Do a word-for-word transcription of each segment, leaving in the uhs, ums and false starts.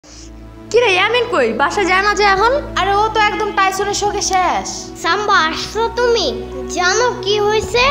কি রে ইয়ামিন কই বাসা যায় না যে এখন? আরে ও তো একদম টাইসনের শোকে শেষ। সাম্বা আসছো তুমি? জানো কি হয়েছে?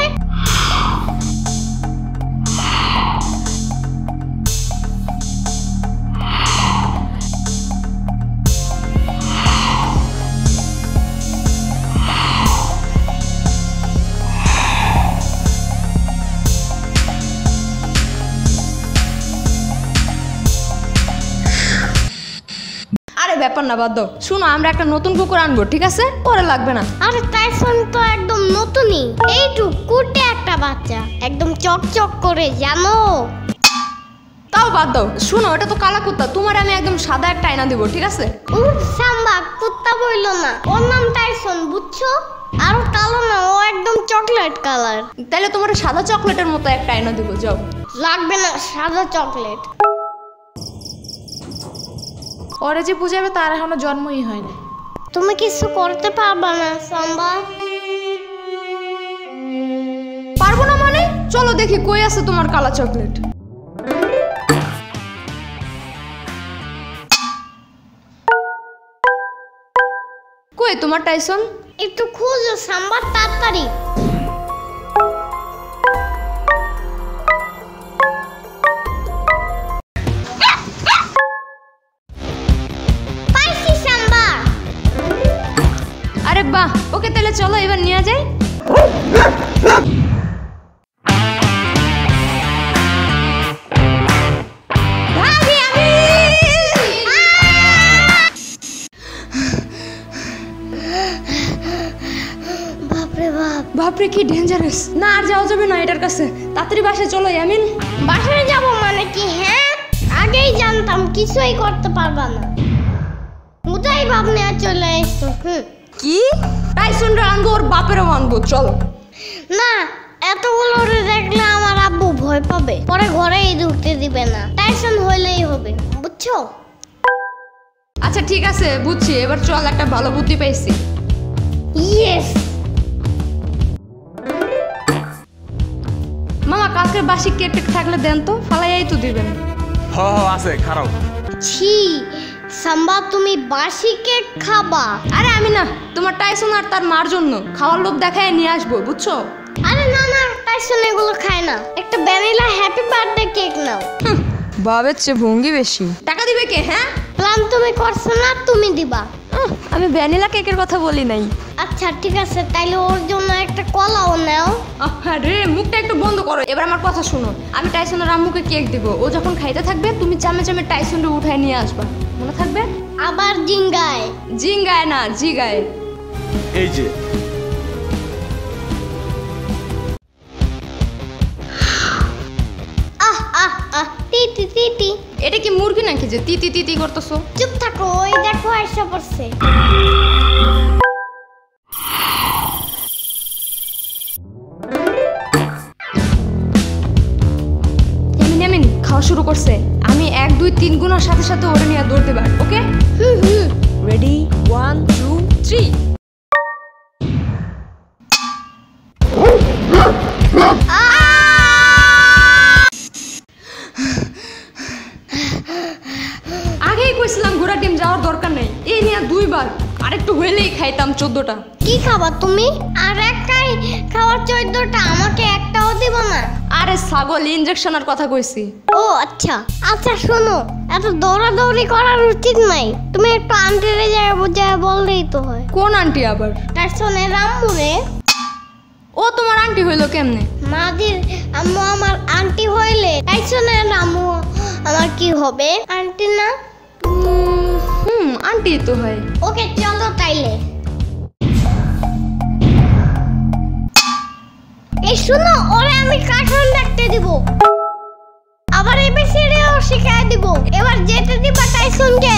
ব্যাপার না, বাদ দাও। শুনো, আমরা একটা নতুন কুকুর আনবো, ঠিক আছে? পরে লাগবে না। আরে টাইসন তো একদম নতুনই, এইটুক কুটে একটা বাচ্চা, একদম চকচক করে, জানো? তাও বাদ দাও। শুনো, এটা তো কালা কুত্তা, তোমার আমি একদম সাদা একটা আয়না দিব, ঠিক আছে? উফ সাম্বা, কুত্তা বইলো না, ওর নাম টাইসন, বুঝছো? আর কালো না, ও একদম চকলেট কালার। তাহলে তোমার সাদা চকলেটের মতো একটা আয়না দিব, যাও। লাগবে না সাদা চকলেট। ওরে যে বুঝাবে তার এখনো জন্মই হয় না। তুমি কিছু করতে পারবা না সাম্বা? পারবো না মানে? চলো দেখি কই আছে তোমার কালা চকলেট। কই তোমার টাইসন? একটু খুঁজো সাম্বা, তাড়াতাড়ি। বাহ, ওকে তাহলে চলো এবার নিয়ে যাই। বাপরে কি ডেঞ্জারাস। না আর যাওয়া যাবে না এটার কাছে, তাড়াতাড়ি বাসায় চলো ইয়ামিন। বাসায় যাব মানে কি? হ্যাঁ, আগেই জানতাম কিছুই করতে পারবা না, বুঝাই ভাবনে চলে এসছো। হুম, কি টাইসনরা আনবো, ওর বাপেরও আনবো, চলো। না, এতগুলো দেখলে আমার আব্বু ভয় পাবে, পরে ঘরেই ঢুকতে দিবে না। টাইসন হইলেই হবে, বুঝছো? আচ্ছা ঠিক আছে, বুঝছি। এবার চল, একটা ভালো বুদ্ধি পাইছি। ইয়েস। মামা, কালকের বাসি কেক টেক থাকলে দেন তো, ফালাইয়াই তো দিবেন। হ হ আছে, খারাপ। ছি সাম্বা, তুমি বাসি কেক খাবা? আরে আমি না, তোমার টাইসন আর তার মার জন্য খাওয়ার লোভ দেখায় নিয়ে আসবো, বুঝছো? আরে না না, টাইসন এগুলো খায় না। একটা ভ্যানিলা হ্যাপি বার্থডে কেক নাও। বাবের চেয়ে ভঙ্গি বেশি। টাকা দিবে কে? হ্যাঁ, প্ল্যান তুমি করছো না, তুমি দিবা। আমি ভ্যানিলা কেকের কথা বলি নাই। আচ্ছা ঠিক আছে, তাইলে ওর জন্য একটা কলাও নাও। আরে মুখটা একটু বন্ধ করো। এবার আমার কথা শুনো, আমি টাইসনের আম্মুকে কেক দিব। ও যখন খাইতে থাকবে তুমি চামে চামে টাইসনকে উঠায় নিয়ে আসবা, মনে থাকবে? আবার জিঙ্গায়? জিঙ্গায় না, জিগায়। এই যে আহ আহ আহ, তিতি তিতি। এটা কি মুরগি নাকি যে তিতি তিতি করতেছো? চুপ থাকো, ওই দেখো আইসা পড়ছে। খাওয়া শুরু করছে। আমি এক দুই তিন গুণার সাথে সাথে ওরে নিয়ে দৌড় দেবার, ওকে? হুম হুম। Ready, one two three. আগেই কইছিলাম ঘোড়া ডিম যাওয়ার দরকার নেই, এই নিয়ে দুইবার। আরেকটু হইলেই খাইতাম চোদ্দটা। কি খাবা তুমি? আর একটাই খাওয়ার চোদ্দটা, আমাকে একটাও দিব না? আরে ছাগল, ইনজেকশনের কথা কইছি। ও আচ্ছা আচ্ছা, শোনো, এত দৌড়াদৌড়ি করার উচিত নাই। তুমি একটু আন্টিরে যায় বুঝায় বললেই তো হয়। কোন আন্টি আবার? টাইসনের আম্মুরে। ও তোমার আন্টি হইলো কেমনে? মাদির আম্মু আমার আন্টি হইলে টাইসনের আম্মু আমার কি হবে? আন্টি না? হুম, আন্টি তো হয়। ওকে চলো তাইলে। এই শুনো, ওরে আমি কার্টুন দেখতে দিব, আবার এবিসিডিও শিখাই দিব। এবার যেতে দিবা টাইসনকে।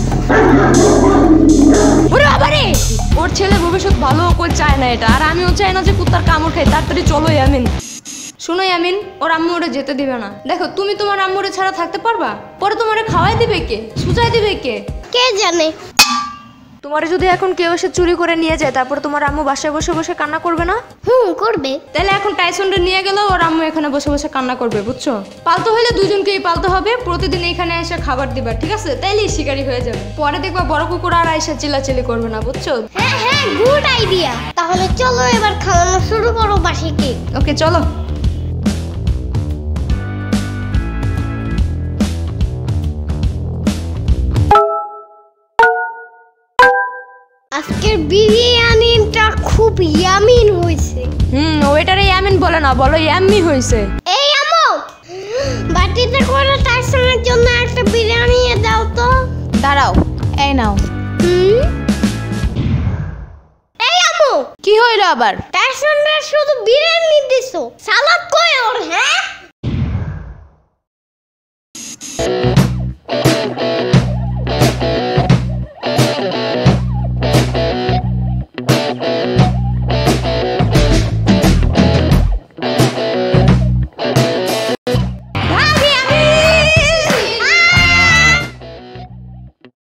ওরে বাবারে, ওর ছেলে ভবিষ্যৎ ভালো কই চায় না এটা, আর আমিও চাই না যে কুত্তার কামড় খাই। তাড়াতাড়ি চলো ইয়ামিন। শুনো ইয়ামিন, ওর আম্মু ওরে যেতে দিবে না। দেখো, তুমি তোমার আম্মুরে ছাড়া থাকতে পারবা? পরে তোমারে খাওয়াই দিবে কে, সুজাই দিবে কে? কে জানে। তোমার যদি এখন কেউ এসে চুরি করে নিয়ে যায় তারপর তোমার আম্মু বাসায় বসে বসে কান্না করবে না? হুম করবে। তাহলে এখন টাইসনটা নিয়ে গেল, ওর আম্মু এখানে বসে বসে কান্না করবে, বুঝছো? পালতে হলে দুজনকেই পালতে হবে, প্রতিদিন এখানে এসে খাবার দিবা, ঠিক আছে? তাইলেই শিকারি হয়ে যাবে। পরে দেখবা বড় কুকুর আর আইসা চিল্লাচিল্লি করবে না, বুঝছো? হ্যাঁ হ্যাঁ গুড আইডিয়া। তাহলে চলো এবার খাওয়ানো শুরু করো বাসিকে। ওকে চলো। আজকের বিরিয়ানিটা খুব ইয়ামিন হয়েছে। হুম, ওয়েটারে ইয়ামিন বলে না, বলো ইয়াম্মি হয়েছে। এই আম্মু, বাটিতে করে টাইসনের জন্য একটা বিরিয়ানি দাও তো। দাঁড়াও, এই নাও। হুম, এই আম্মু, কি হইলো আবার? টাইসনরা শুধু বিরিয়ানি দিছো, সালাদ কই ওর? হ্যাঁ